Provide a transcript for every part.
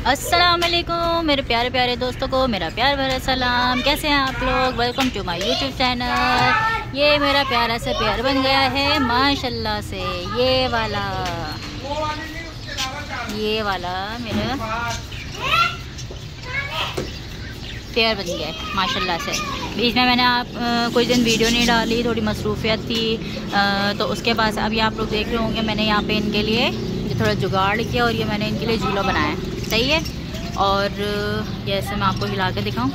अस्सलाम वालेकुम मेरे प्यारे प्यारे दोस्तों को मेरा प्यार भरा सलाम। कैसे हैं आप लोग? Welcome to my YouTube channel. ये मेरा प्यारा सा प्यार बन गया है माशाल्लाह से। ये वाला मेरा प्यार बन गया है माशाल्लाह से। बीच में मैंने कुछ दिन वीडियो नहीं डाली, थोड़ी मसरूफियत थी, तो उसके बाद अभी आप लोग देख रहे होंगे मैंने यहाँ पे इनके लिए थोड़ा जुगाड़ किया और ये मैंने इनके लिए झूला बनाया है। सही है। और ये ऐसे मैं आपको हिला के दिखाऊं,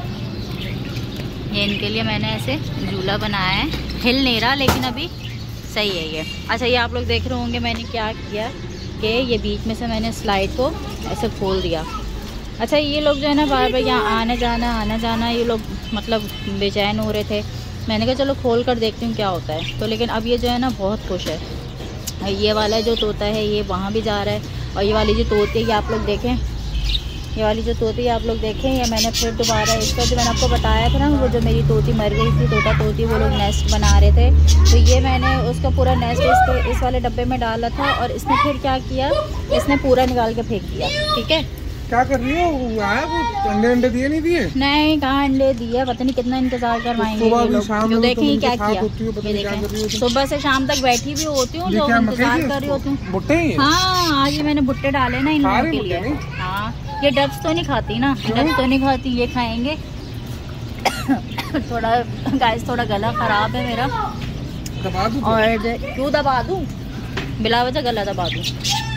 ये इनके लिए मैंने ऐसे झूला बनाया है, हिल नहीं रहा लेकिन अभी सही है ये। अच्छा, ये आप लोग देख रहे होंगे मैंने क्या किया कि ये बीच में से मैंने स्लाइड को ऐसे खोल दिया। अच्छा, ये लोग जो है ना बार बार यहाँ आना जाना ये लोग मतलब बेचैन हो रहे थे। मैंने कहा चलो खोल कर देखती हूँ क्या होता है। तो लेकिन अब ये जो है ना बहुत खुश है। ये वाला जो तोता है ये वहाँ भी जा रहा है, और ये वाली जो तोती है ये आप लोग देखें, ये वाली जो तोती है आप लोग देखें, ये मैंने फिर दोबारा इसका जो मैंने आपको बताया था ना, वो जो मेरी तोती मर गई थी तोता तोती, वो लोग नेस्ट बना रहे थे, तो ये मैंने उसका पूरा नेस्ट इस वाले डब्बे में डाला था। और इसने फिर क्या किया, इसने पूरा निकाल के फेंक दिया। ठीक है, क्या कर रही हो? अंडे दिए नहीं दिए? नहीं, कहाँ अंडे दिए, पता नहीं कितना इंतजार करवाएंगे ये लोग। जो देखें क्या किया, ये देखें सुबह से शाम तक बैठी भी होती हूँ, लोग इंतजार कर रही होती हूँ। भुट्टे? हाँ, आज मैंने भुट्टे डाले ना इन लोगों के लिए। हाँ, ये डब्स तो नहीं खाती ना, डब्स तो नहीं खाती, ये खाएंगे। थोड़ा गाइस थोड़ा गला खराब है मेरा, और क्यों दबा दूँ, बिला वजह गला दबा दूँ।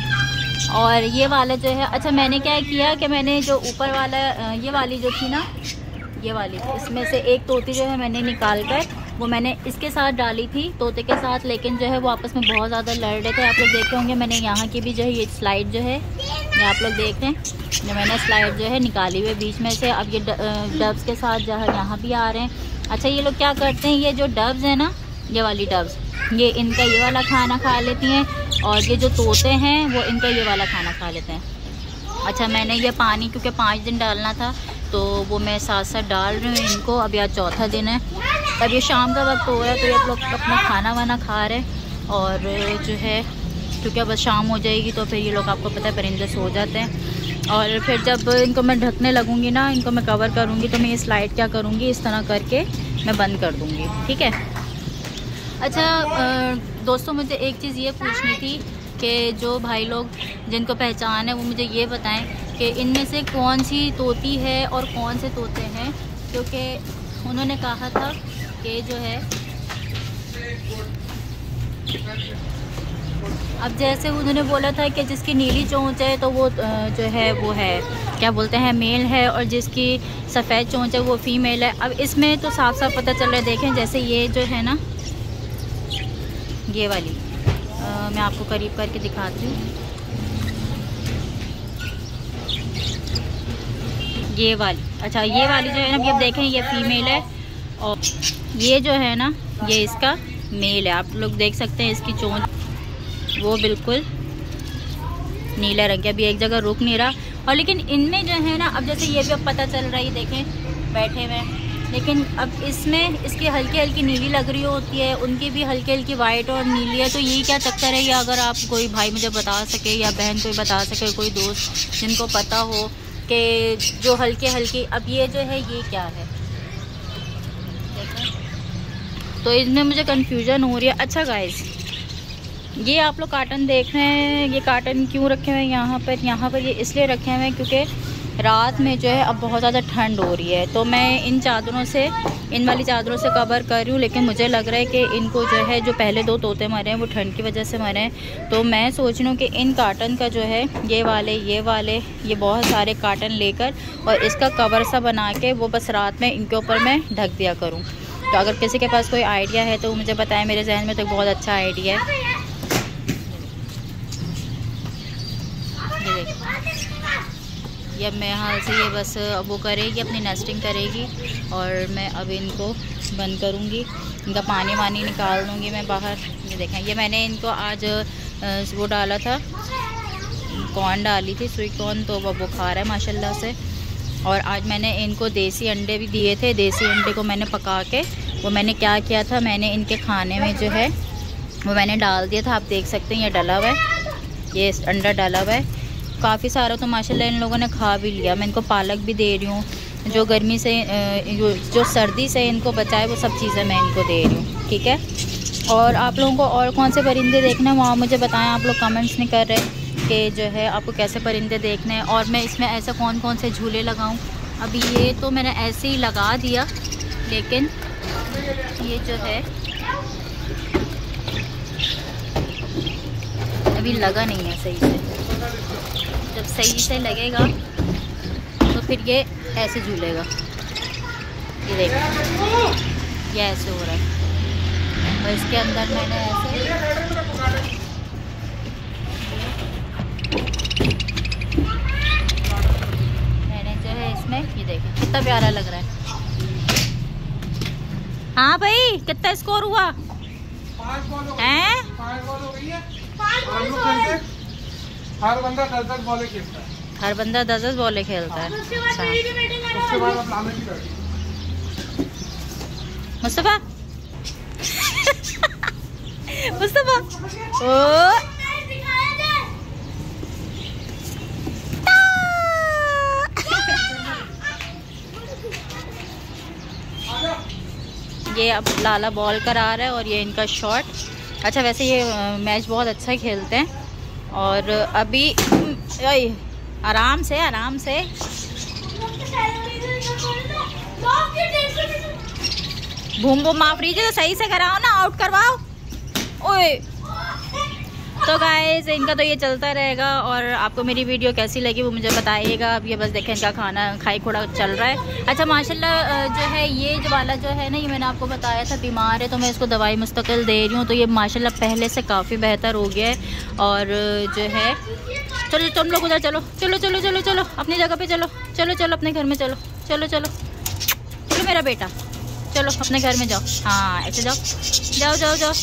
और ये वाला जो है, अच्छा मैंने क्या किया कि मैंने जो ऊपर वाला ये वाली जो थी ना, ये वाली इसमें से एक तोती जो है मैंने निकाल कर वो मैंने इसके साथ डाली थी, तोते के साथ, लेकिन जो है वो आपस में बहुत ज़्यादा लड़ रहे थे। आप लोग देखे होंगे मैंने यहाँ की भी जो है ये स्लाइड जो है, ये आप लोग देख रहे हैं, जो मैंने स्लाइड जो है निकाली हुई बीच में से। अब ये डब्स के साथ जो है यहाँ भी आ रहे हैं। अच्छा, ये लोग क्या करते हैं, ये जो डब्स है ना, ये वाली डब्स, ये इनका ये वाला खाना खा लेती हैं, और ये जो तोते हैं वो इनका ये वाला खाना खा लेते हैं। अच्छा, मैंने ये पानी क्योंकि 5 दिन डालना था तो वो मैं साथ साथ डाल रही हूँ इनको। अब यार चौथा दिन है, अब ये शाम का वक्त हो रहा है, तो ये आप लोग अपना खाना वाना खा रहे हैं। और जो है क्योंकि अब शाम हो जाएगी तो फिर ये लोग, आपको पता है परिंदे सो जाते हैं। और फिर जब इनको मैं ढकने लगूँगी ना, इनको मैं कवर करूँगी, तो मैं ये स्लाइड क्या करूँगी, इस तरह करके मैं बंद कर दूँगी। ठीक है। अच्छा दोस्तों, मुझे एक चीज़ ये पूछनी थी कि जो भाई लोग जिनको पहचान है वो मुझे ये बताएं कि इनमें से कौन सी तोती है और कौन से तोते हैं, क्योंकि उन्होंने कहा था कि जो है अब जैसे उन्होंने बोला था कि जिसकी नीली चोंच है तो वो जो है वो है क्या बोलते हैं मेल है, और जिसकी सफ़ेद चोंच है वो फीमेल है। अब इसमें तो साफ साफ पता चल रहा है। देखें जैसे ये जो है ना, ये वाली मैं आपको करीब करके दिखाती हूँ, ये वाली। अच्छा, ये वाली जो है ना, अब देखें ये फीमेल है, और ये जो है ना ये इसका मेल है। आप लोग देख सकते हैं इसकी चोंच वो बिल्कुल नीला रंग है, अभी एक जगह रुक नहीं रहा। और लेकिन इनमें जो है ना, अब जैसे ये भी अब पता चल रहा है, देखें बैठे हुए, लेकिन अब इसमें इसकी हल्की हल्की नीली लग रही होती है, उनकी भी हल्की हल्की वाइट और नीली है। तो ये क्या चक्कर है, ये अगर आप कोई भाई मुझे बता सके या बहन कोई बता सके, कोई दोस्त जिनको पता हो कि जो हल्के हल्की, अब ये जो है ये क्या है, तो इसमें मुझे कंफ्यूजन हो रही है। अच्छा गाइस, ये आप लोग कार्टन देख रहे हैं, ये कार्टन क्यों रखे हुए हैं यहाँ पर ये इसलिए रखे हुए हैं क्योंकि रात में जो है अब बहुत ज़्यादा ठंड हो रही है, तो मैं इन चादरों से, इन वाली चादरों से कवर कर रही हूँ। लेकिन मुझे लग रहा है कि इनको जो है, जो पहले 2 तोते मरे हैं वो ठंड की वजह से मरे हैं, तो मैं सोच रही हूँ कि इन कार्टन का जो है ये वाले बहुत सारे कार्टन लेकर और इसका कवर सा बना के वो बस रात में इनके ऊपर मैं ढक दिया करूँ। तो अगर किसी के पास कोई आइडिया है तो मुझे बताएं, मेरे जहन में तो बहुत अच्छा आइडिया है। ये अब मैं हाल से ये बस वो करेगी, अपनी नेस्टिंग करेगी, और मैं अब इनको बंद करूँगी, इनका पानी वानी निकाल दूँगी मैं बाहर। ये देखें, ये मैंने इनको आज वो डाला था, कॉर्न डाली थी, स्वीट कॉर्न, तो वो खा रहा है माशाल्लाह से। और आज मैंने इनको देसी अंडे भी दिए थे, देसी अंडे को मैंने पका के वो मैंने क्या किया था, मैंने इनके खाने में जो है वो मैंने डाल दिया था। आप देख सकते हैं ये डला हुआ है, ये अंडा डाला हुआ है। काफ़ी सारा तो माशाल्लाह इन लोगों ने खा भी लिया। मैं इनको पालक भी दे रही हूँ, जो गर्मी से जो सर्दी से इनको बचाए वो सब चीज़ें मैं इनको दे रही हूँ, ठीक है। और आप लोगों को और कौन से परिंदे देखने हैं वहाँ मुझे बताएं। आप लोग कमेंट्स नहीं कर रहे कि जो है आपको कैसे परिंदे देखने हैं, और मैं इसमें ऐसे कौन कौन से झूले लगाऊँ। अभी ये तो मैंने ऐसे ही लगा दिया, लेकिन ये जो है अभी लगा नहीं है सही से। जब सही से लगेगा तो फिर ये ऐसे झूलेगा। ये देखो ये ऐसे हो रहा है, और इसके अंदर मैंने ऐसे जो है इसमें ये देखो कितना प्यारा लग रहा है। हाँ भाई कितना स्कोर हुआ है? 5 बॉल हो गई है। हर बंदा 10-10 बॉलें खेलता है। हर बंदा 10-10 बॉलें खेलता है। उसके बाद आप लाने की बैठी मुस्तफा मुस्तफा ओ ये अब लाला बॉल करा रहा है और ये इनका शॉट। अच्छा वैसे ये मैच बहुत अच्छा खेलते हैं। और अभी आराम से भूम भूम माफ लीजिए, तो सही से कराओ ना, आउट करवाओ। ओए तो गाइस इनका तो ये चलता रहेगा। और आपको मेरी वीडियो कैसी लगी वो मुझे बताइएगा। अब ये बस देखें इनका खाना खाई खोड़ा चल रहा है। अच्छा माशाल्लाह जो है ये जो वाला जो है ना, ये मैंने आपको बताया था बीमार है, तो मैं इसको दवाई मुस्तकिल दे रही हूँ। तो ये माशाल्लाह पहले से काफ़ी बेहतर हो गया है। और जो है चलो तुम लोग उधर चलो चलो चलो चलो चलो अपनी जगह पे चलो चलो चलो अपने घर में चलो चलो चलो चलो मेरा बेटा चलो अपने घर में जाओ। हाँ ऐसे जाओ जाओ जाओ जाओ।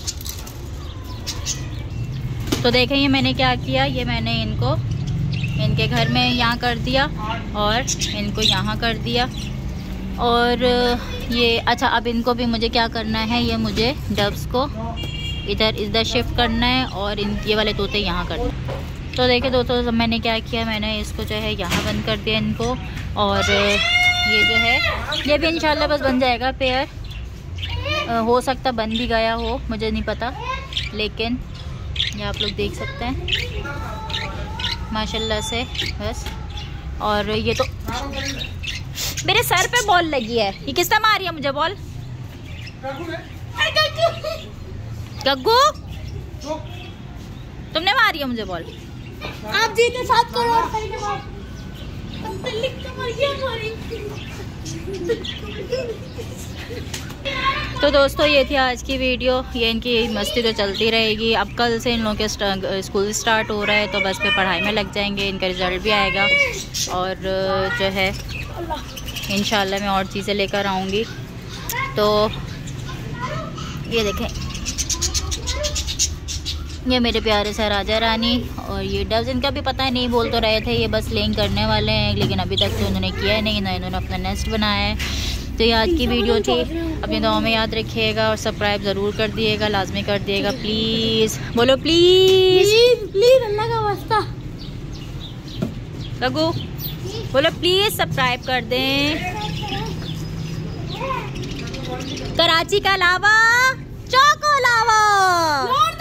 तो देखें ये मैंने क्या किया, ये मैंने इनको इनके घर में यहाँ कर दिया और इनको यहाँ कर दिया। और ये अच्छा अब इनको भी मुझे क्या करना है, ये मुझे डब्स को इधर शिफ्ट करना है और ये वाले तोते यहाँ करना है। तो देखिए दोस्तों मैंने क्या किया, मैंने इसको जो है यहाँ बंद कर दिया इनको। और ये जो है ये भी इंशाल्लाह बस बन जाएगा पेयर। हो सकता बन भी गया हो, मुझे नहीं पता, लेकिन ये आप लोग देख सकते हैं माशाल्लाह से बस। और ये तो मेरे सर पे बॉल लगी है, ये किसने मारी है मुझे बॉल? गग्गू तुमने मारी है मुझे बॉल। आप जीते 7 करोड़। तो दोस्तों ये थी आज की वीडियो। ये इनकी मस्ती तो चलती रहेगी। अब कल से इन लोगों के स्कूल स्टार्ट हो रहा है, तो बस फिर पढ़ाई में लग जाएंगे, इनका रिज़ल्ट भी आएगा। और जो है इंशाल्लाह मैं और चीज़ें लेकर आऊँगी। तो ये देखें ये मेरे प्यारे से राजा रानी। और ये डब्स इनका भी पता है नहीं, बोल तो रहे थे ये बस लेइंग करने वाले हैं, लेकिन अभी तक तो उन्होंने किया नहीं, ना इन्होंने अपना नेस्ट बनाया है। तो ये आज की वीडियो थी, अपनी दुआ में याद रखिएगा और सब्सक्राइब ज़रूर कर दिएगा, लाजमी कर दिएगा प्लीज़। बोलो प्लीज़ प्लीज़ अल्लाह का वास्ता। गगू बोलो प्लीज़ सब्सक्राइब कर दें। कराची का लावा चौको लावा।